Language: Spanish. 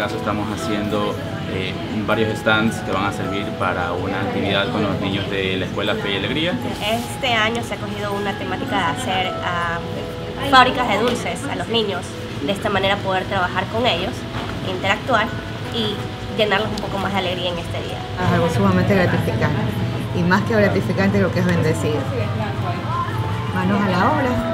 caso estamos haciendo varios stands que van a servir para una actividad con los niños de la Escuela Fe y Alegría. Este año se ha cogido una temática de hacer fábricas de dulces a los niños, de esta manera poder trabajar con ellos, interactuar y llenarlos un poco más de alegría en este día. Es algo sumamente gratificante, y más que gratificante, lo que es bendecido. Manos a la obra.